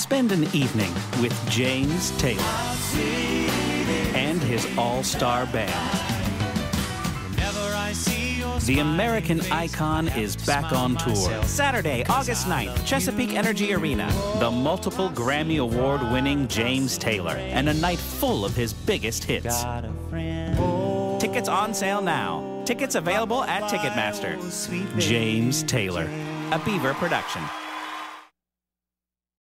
Spend an evening with James Taylor and his all-star band. The American icon is back on tour. Saturday, August 9th, Chesapeake Energy Arena. The multiple Grammy Award-winning James Taylor, and a night full of his biggest hits. Tickets on sale now. Tickets available at Ticketmaster. James Taylor, a Beaver production.